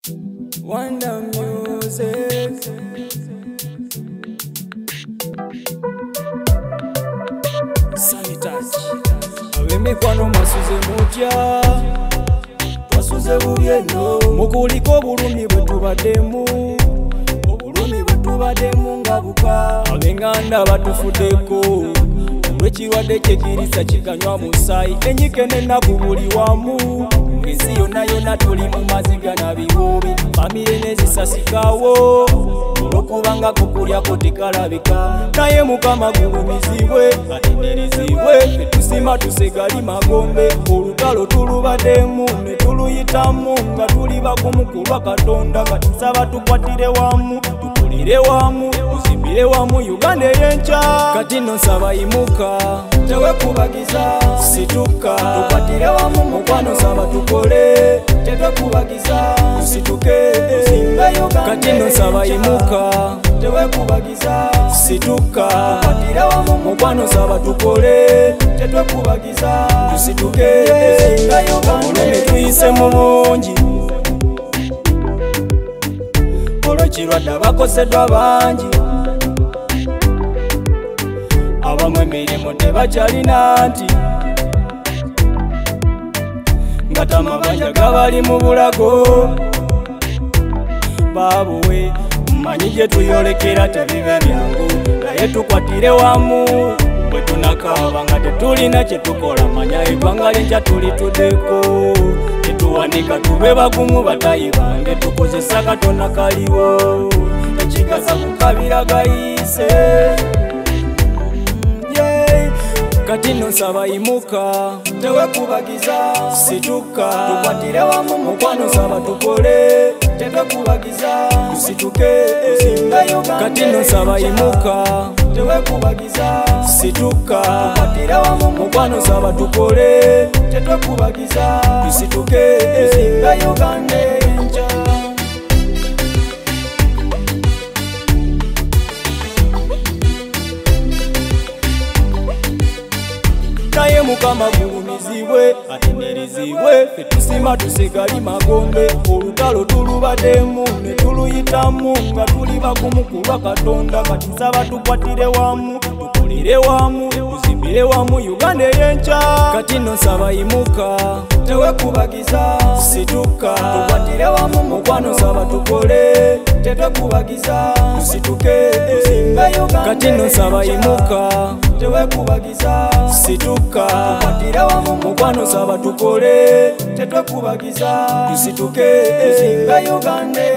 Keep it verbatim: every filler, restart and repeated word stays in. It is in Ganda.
Wonder Music. Sanitouch. Ab'emikwano mwasuze mutya, twasuze bubyeno mukuliko obulumi bwe tubaddemu, obulumi bwe tubaddemu nga buka. Ab'enganda batufuddeko olw'ekirwadde kyekirisa kiganywa mu musaayi, enyike n'ennaku buli wamu. Ensi yonna yonna tuli mu maziga na biwoobi, famire nezisasikawo olw'okubanga kukulyako tekalabika. Naye Mukama gulumizibwe atenderezebwe, ffe tusima tusegali magombe. Olutalo tulubaddemu ne tuluyitamu nga tuli bagumu ku lwa Katonda. Kati nsaba tukwatire wamu, tukulire wamu, tuzimbire wamu Uganda ey'enkya. Kati nno nsaba yimuka, tewekubagiza, situka, tukwatire wamu mukwano, nsaba tukole, tetwekubagiza, tusituke, tuzimbe Uganda. Kati nno nsaba yimuka, tewekubagiza, situka, tukwatire wamu mukwano, nsaba tukole, tetwekubagiza, tusituke, tuzimbe Uganda. Obulumi tuyise mu bungi, olw'ekirwadde abakoseddwa bangi, abamu emirimu tebakyalina nti, nga tamabanja gabali mu bulago. Baabuwe mmanyi gye tuyolekera tebibe byangu, naye tukwatire wamu bwe tunakaaba nga tetulina kye tukola. Manya eggwanga ly'enkya tulituddeko, tetuwanika tube bagumu batayi bange, tukozesa Katonda kaliwo, tekigasa kukabira gayise. Kati nno nsaba yimuka, tewekubagiza, situka, tukwatire wamu mukwano, nsaba tukole, tetwekubagiza, tusituke, tuzimbe Uganda. Kati nno nsaba yimuka, tewekubagiza, situka, tukwatire wamu mukwano, nsaba tukole, tetwekubagiza, tusituke, tuzimbe Uganda ey'enkya. Naye Mukama gulumizibwe atenderezebwe, ffe tusima tusegali magombe. Olutalo tulubaddemu ne tuluyitamu nga tuli bagumu ku lwa Katonda. Kati nsaba tukwatire wamu, tukulire wamu, tuzimbire wamu Uganda ey'enkya. Kati nno nsaba yimuka, tewekubagiza, situka, tukwatire wamu mukwano, nsaba tukole, tetwekubagiza, tusituke, tuzimbe Uganda. Kati nno nsaba yimuka, tewekubagiza, situka, tukwatire wamu mukwano, nsaba tukole, tetwekubagiza, tusituke, tuzimbe Uganda.